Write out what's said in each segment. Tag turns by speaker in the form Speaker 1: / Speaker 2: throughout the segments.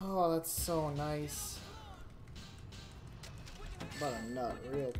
Speaker 1: Oh, that's so nice. About a nut, real.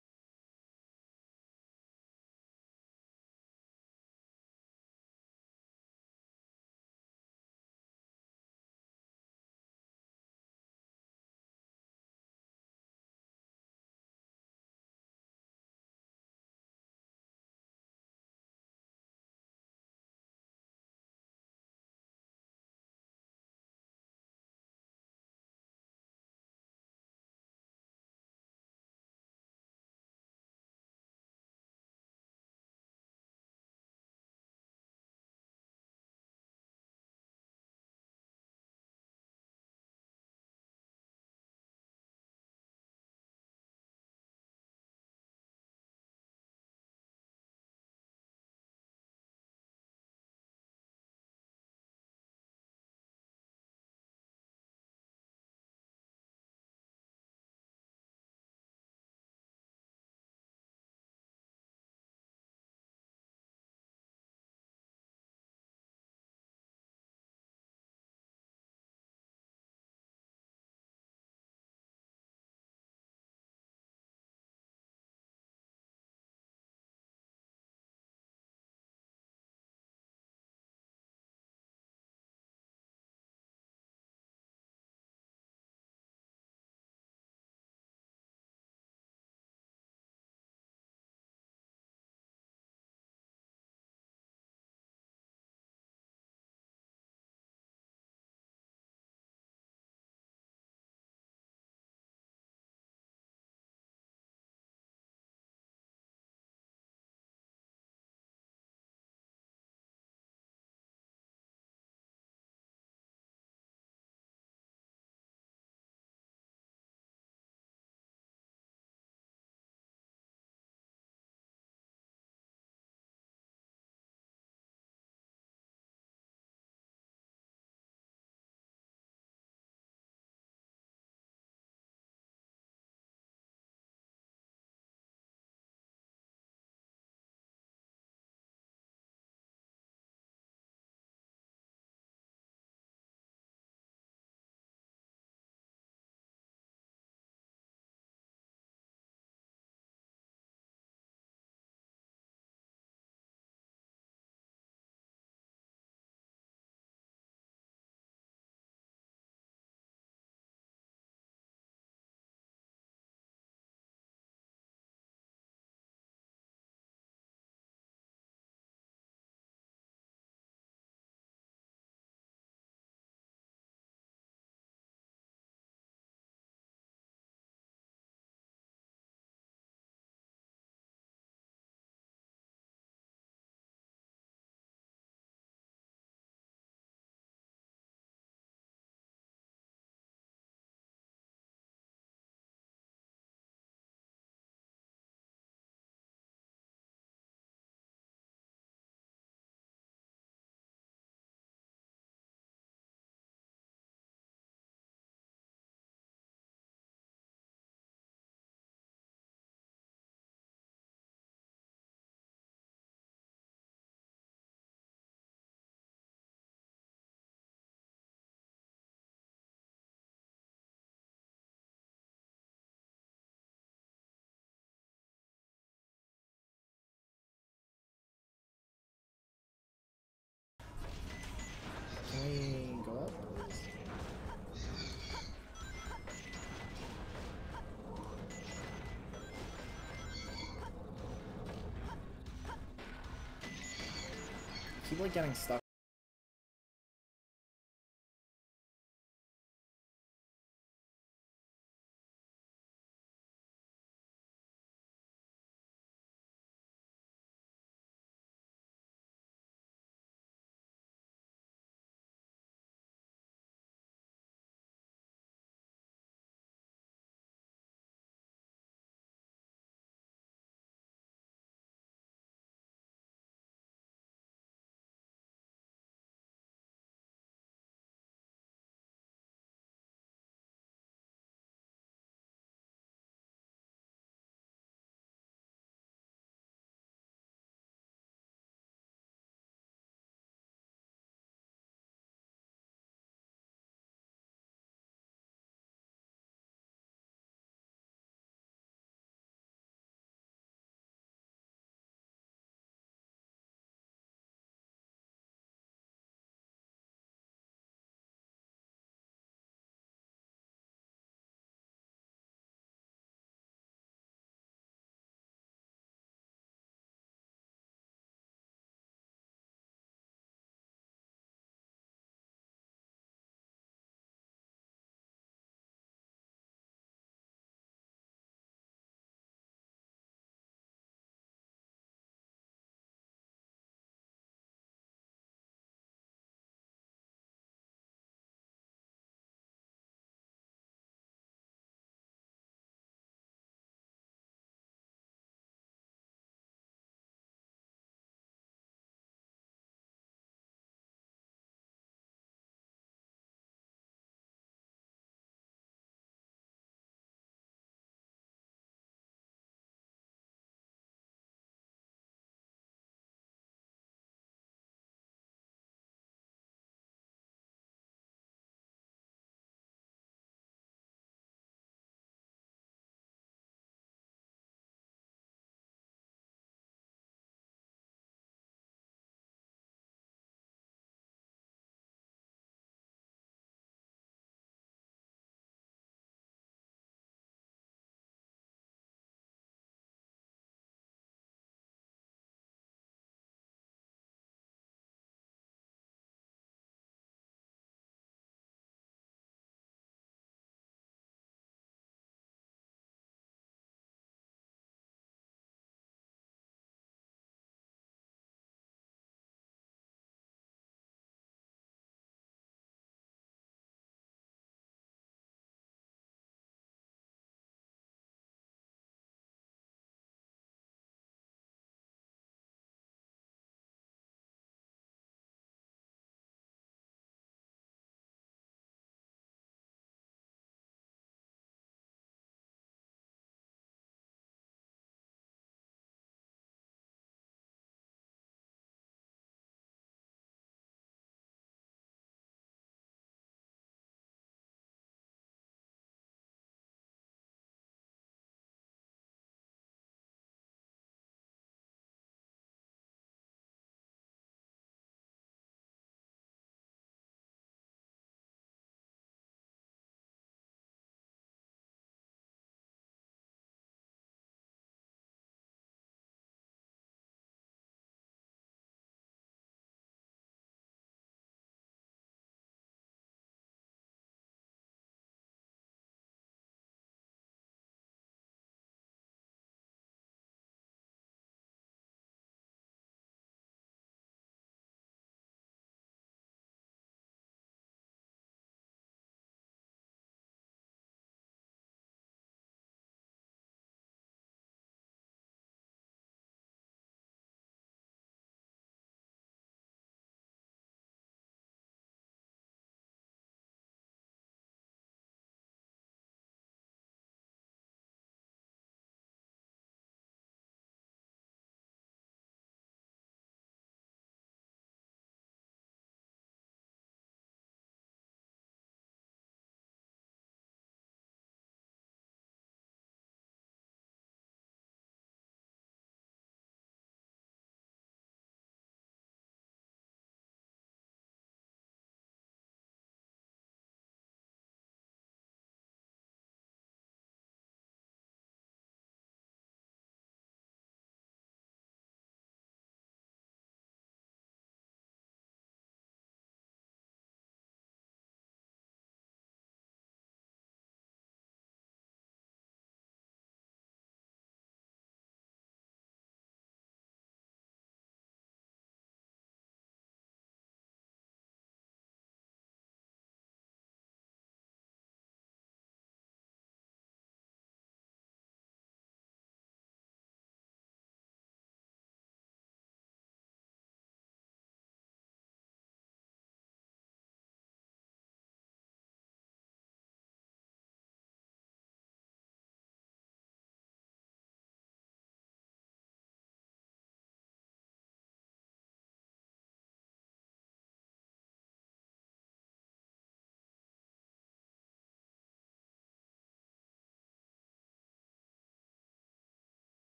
Speaker 1: Can we go up? I keep like getting stuck.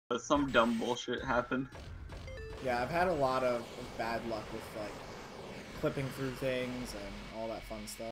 Speaker 2: Some dumb bullshit happened.
Speaker 1: Yeah, I've had a lot of bad luck with like clipping through things and all that fun stuff.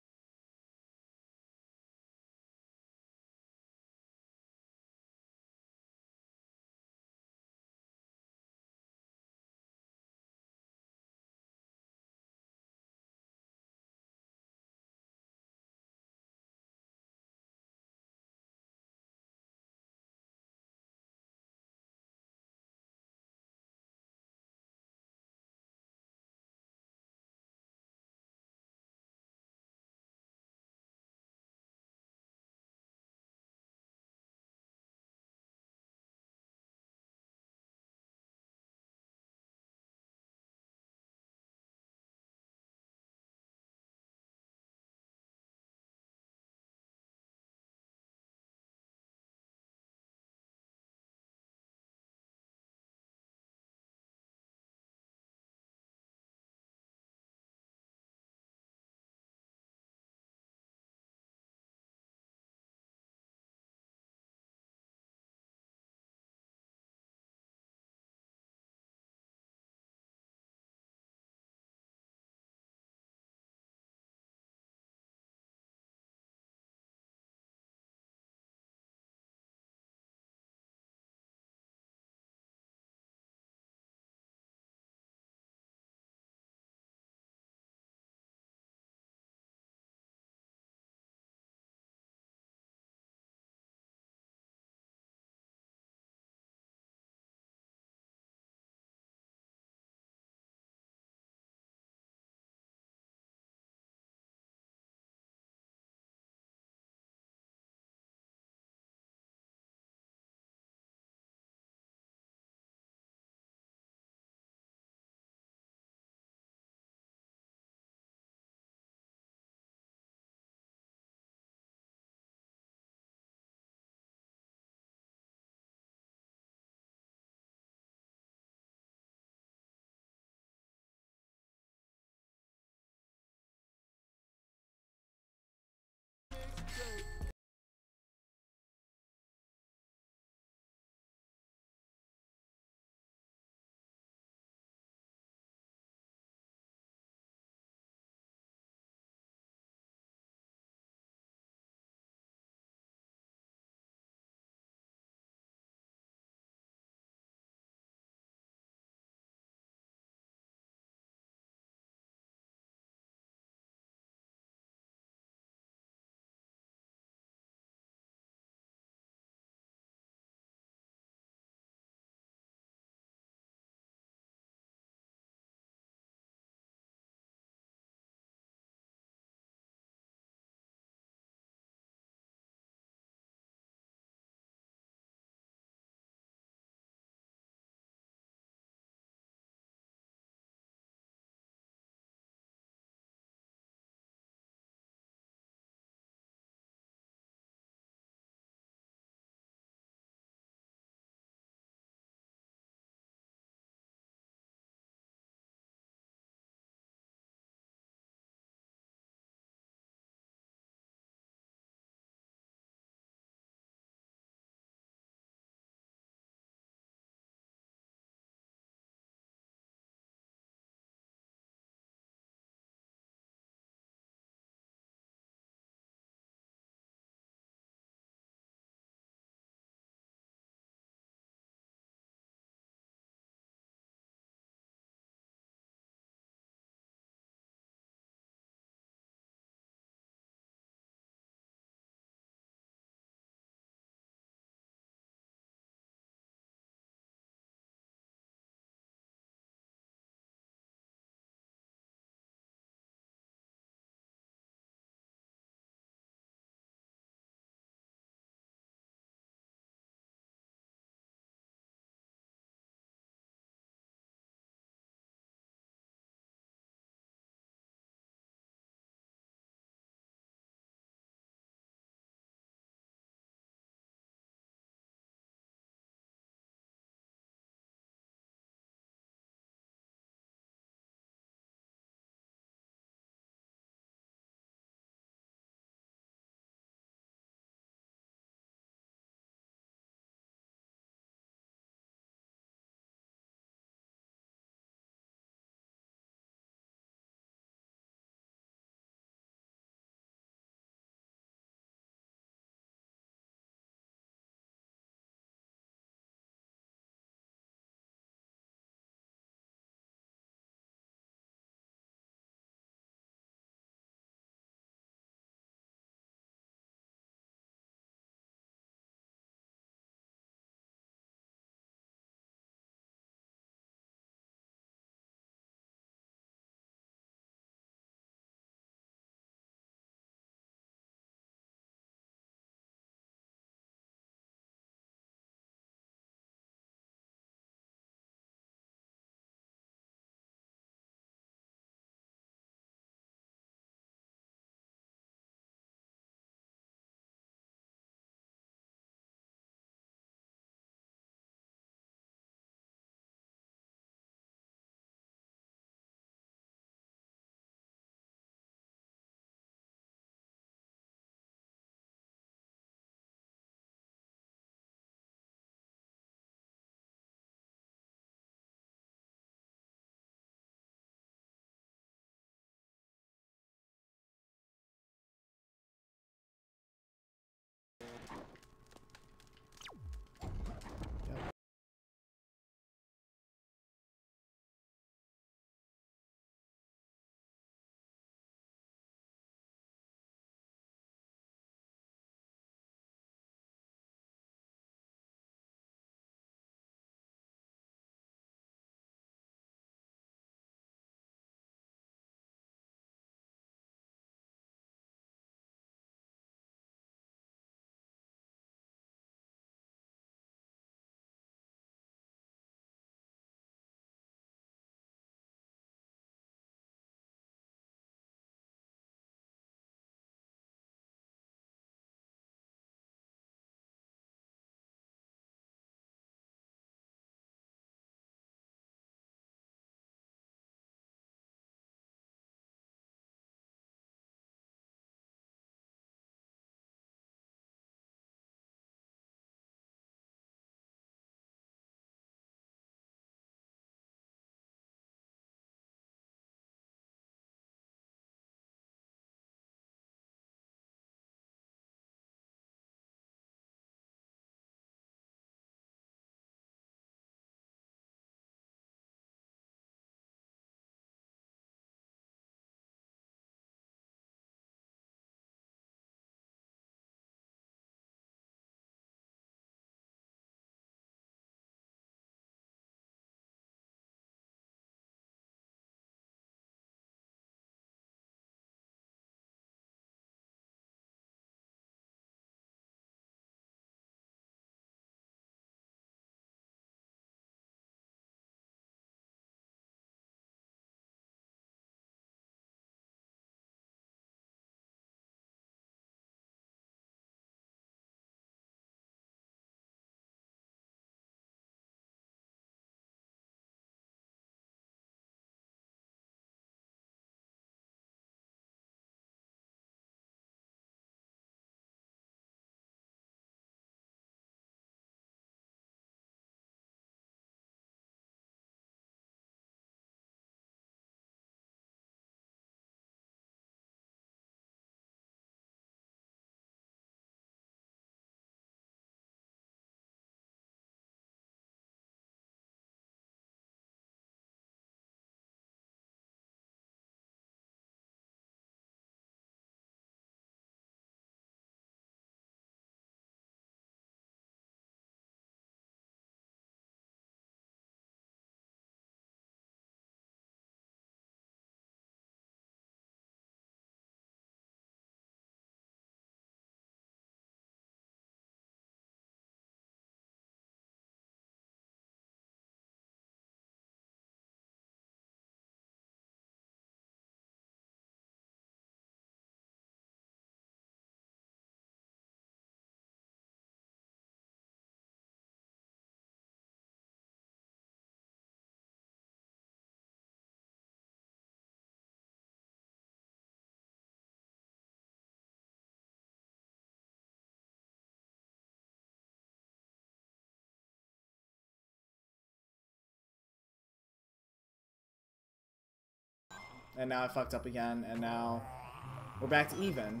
Speaker 1: And now I fucked up again, and now we're back to even.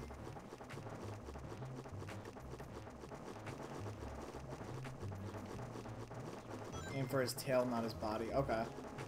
Speaker 1: Aim for his tail, not his body. Okay.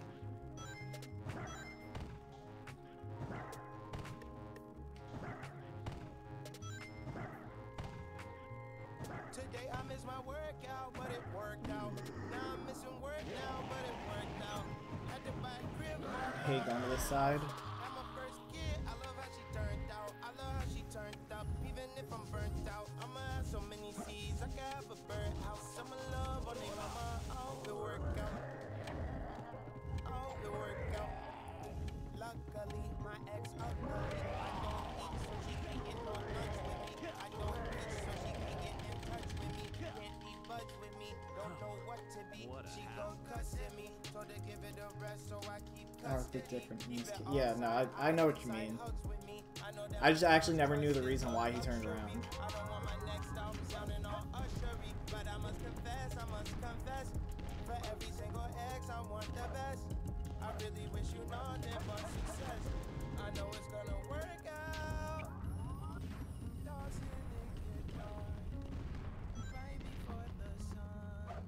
Speaker 3: Today I missed my workout, but it worked out. Now I'm missing work now, but it worked out. Had to buy a crib.
Speaker 1: I hate going to this side.
Speaker 3: I'm a first kid. I love how she turned out. I love how she turned up. Even if I'm burnt out, I'ma have so many seeds. I could have a birdhouse. I'ma love on it, mama. I hope it work out. I hope it work out. Luckily, my ex ugly. I don't eat, so she can't get no lunch with me. I don't eat, so she can't get in touch with me. Can't eat buds with me. Don't know what to be. She gon' cuss at me. Told her give it a rest, so I keep
Speaker 1: Are they different in this case? Yeah, no, I know what you mean. I just actually never knew the reason why he turned around.
Speaker 3: I don't want my next album sounding all ushery, but I must confess, for every single ex, I want the best. I really wish you nothing but success. I know it's gonna work out. Doesn't it get dark right before the sun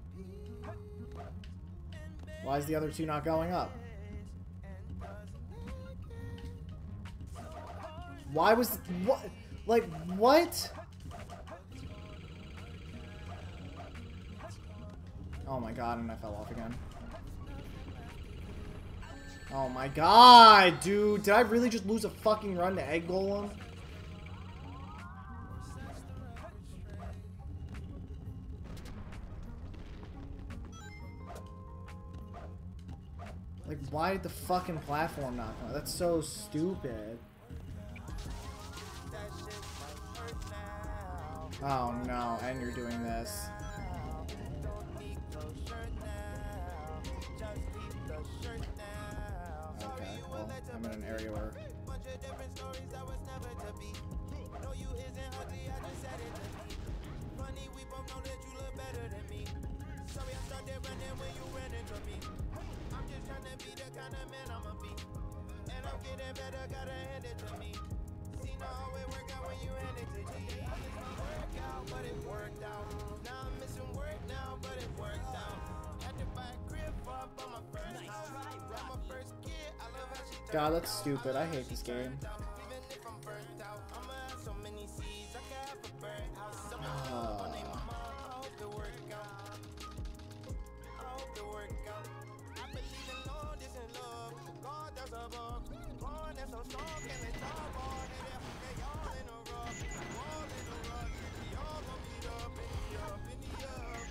Speaker 3: peaks?
Speaker 1: Why is the other two not going up? Why was what? Like what? Oh my god! And I fell off again. Oh my god, dude! Did I really just lose a fucking run to Egg Golem? Like, why did the fucking platform not come out? That's so stupid. Oh no, and you're doing this. Okay, well, I'm in an area where...
Speaker 3: But it worked out. Now I'm missing work now, but it worked out. Had to buy a crib for my first house. I'm a first kid. I love how she
Speaker 1: God, that's stupid. I hate this game.
Speaker 3: even if I'm burnt out. I'ma have so many seeds. I could have a birdhouse. I'ma love on it, mama. I hope it work out. I hope it work out. I believe in all this in love. God, that's above. Born that's so strong, can they talk all they all in a rush. All in a rush. We all gon' meet up in the up, in the up.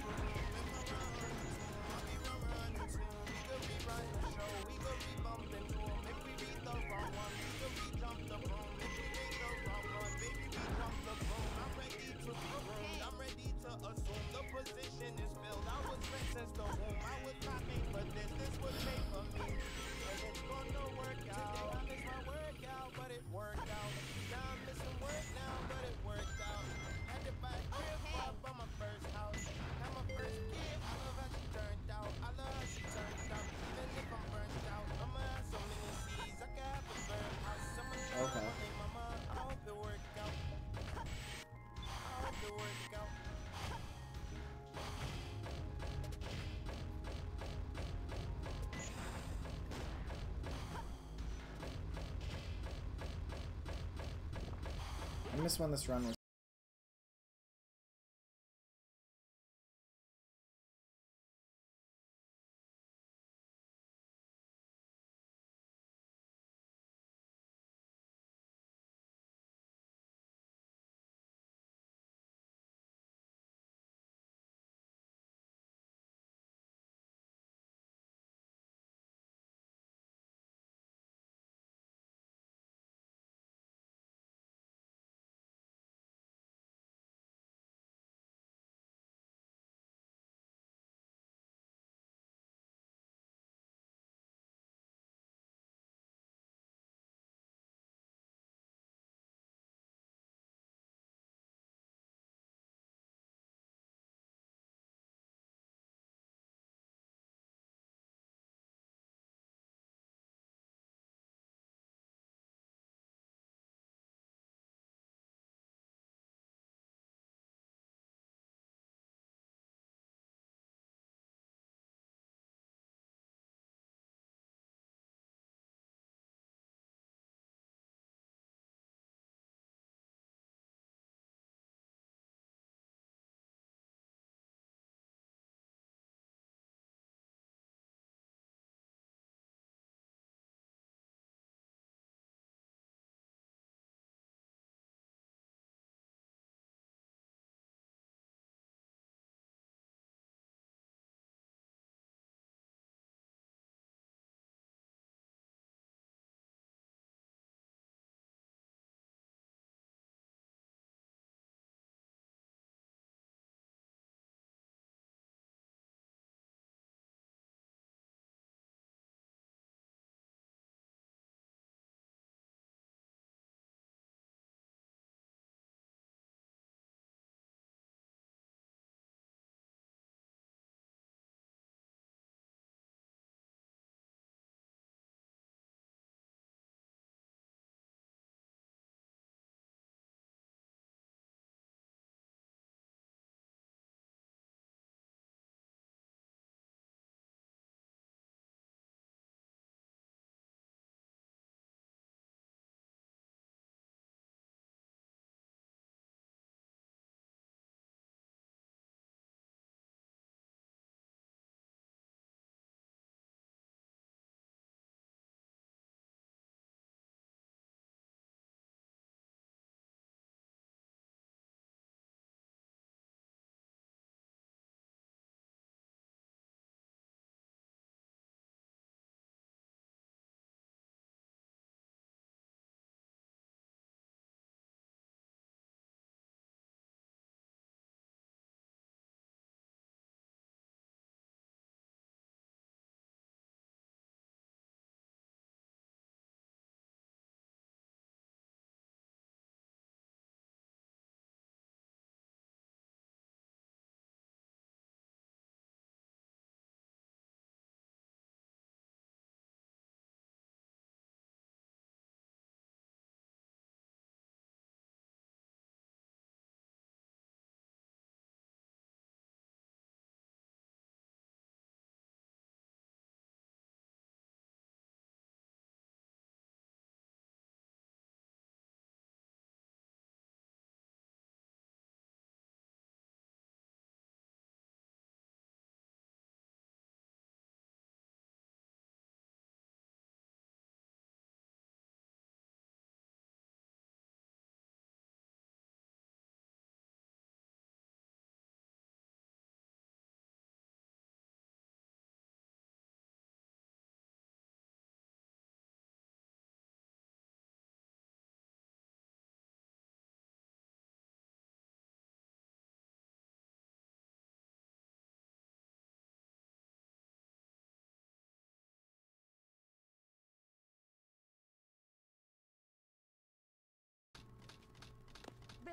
Speaker 3: We could be running the show. We could be bumping to 'em. If we beat the wrong one, we could be jump the broom. If we make the wrong one, baby, we jump the broom. I'm ready to be groomed. I'm ready to assume the position is filled. I was meant since the womb. I was not made for this. This was made for me. And it's gonna work out. Today I missed my workout, but it worked out. Now I'm missing work now, but it worked out. Had to buy a crib for my first house. Now my first kid, I love how she turned out. I love how she turned out. Even if I'm burnt out, I'ma have so many seeds. I could have a birdhouse. I'ma love
Speaker 1: Okay.
Speaker 3: on it, mama. I hope it work out. I hope it work out.
Speaker 1: I miss when this run was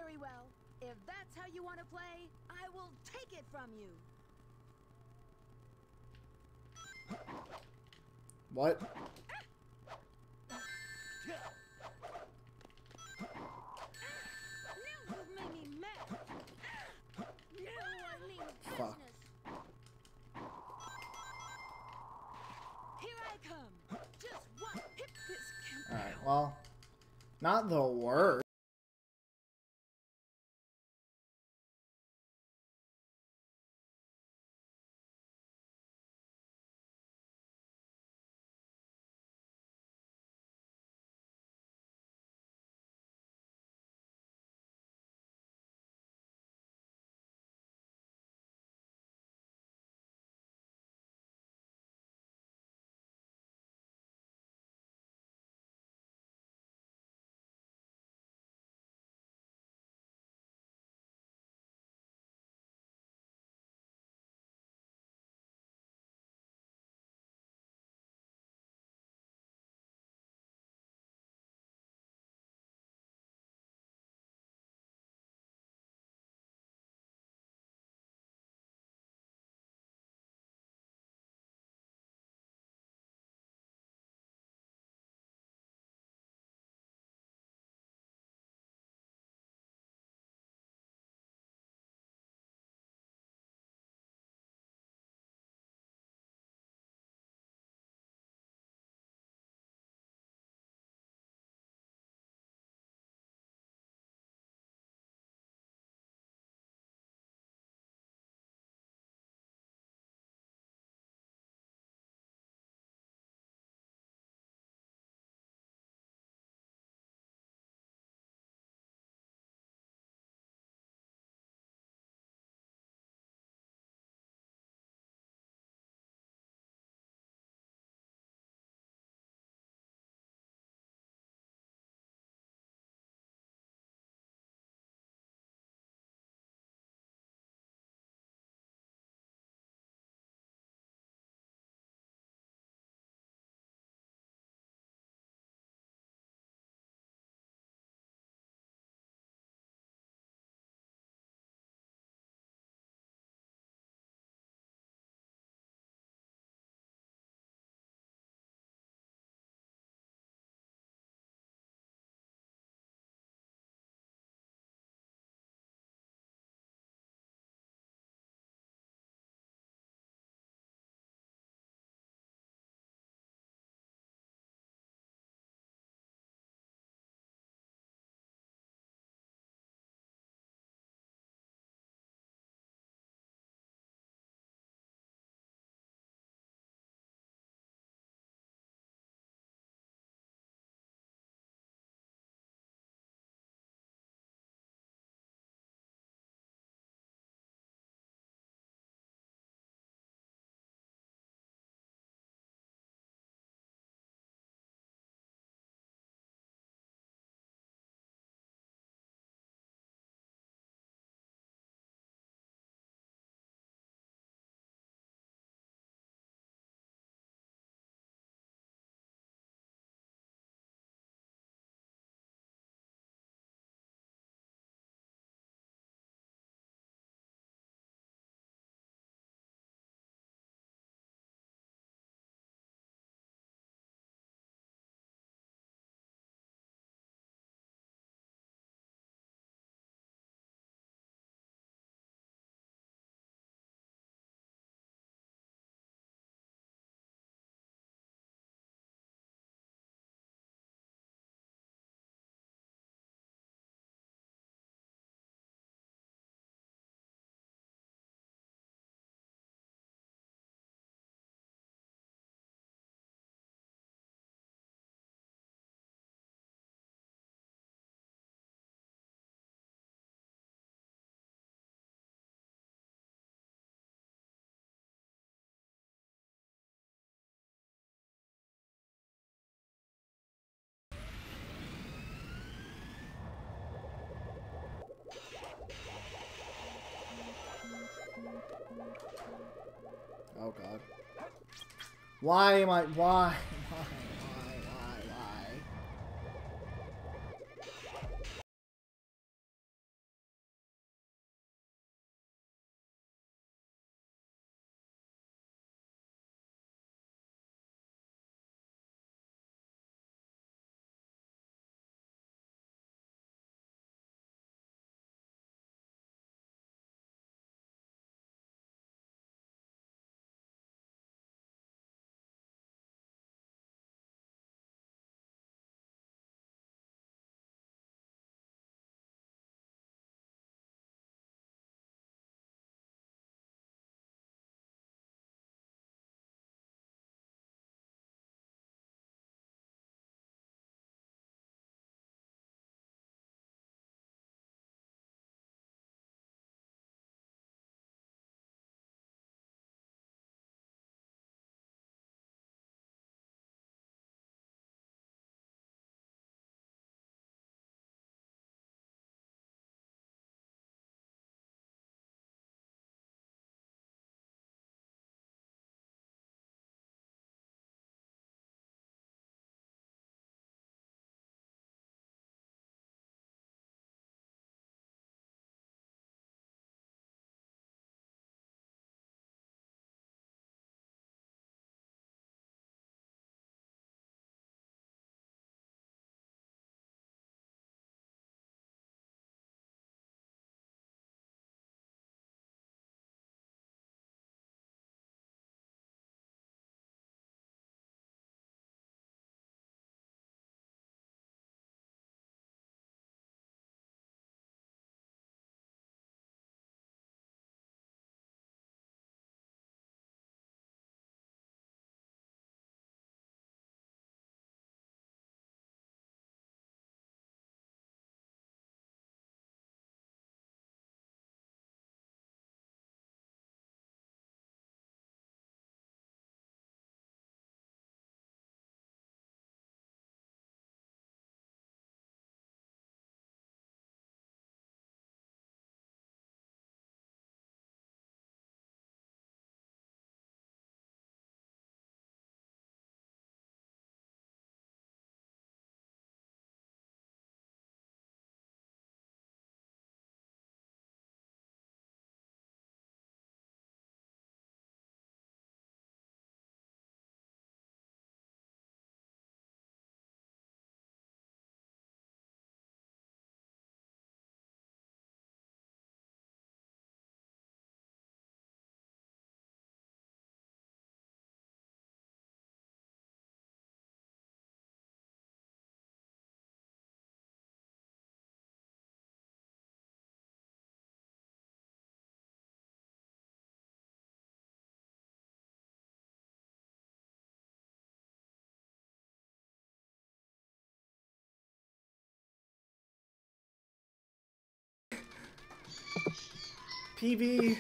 Speaker 4: Very well. If that's how you want to play, I will take it from you.
Speaker 1: What?
Speaker 4: Now you've made me mad. Now I mean
Speaker 1: Fuck.
Speaker 4: business. Here I come. Just one hit this camp.
Speaker 1: Alright, well, not the worst. Oh god. Why am I? Why? PB.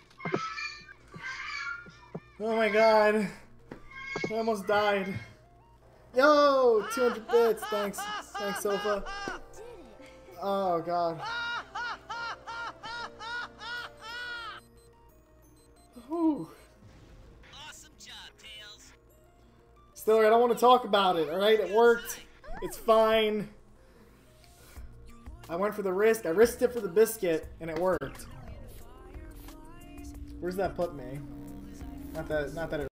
Speaker 1: Oh my god. I almost died. Yo, 200 bits. Thanks. Thanks, Sofa. Oh god. Whew.
Speaker 3: Awesome job, Tails.
Speaker 1: Stiller, I don't want to talk about it, alright? It worked. It's fine. I went for the risk. I risked it for the biscuit, and it worked. Where's that put me? Not that it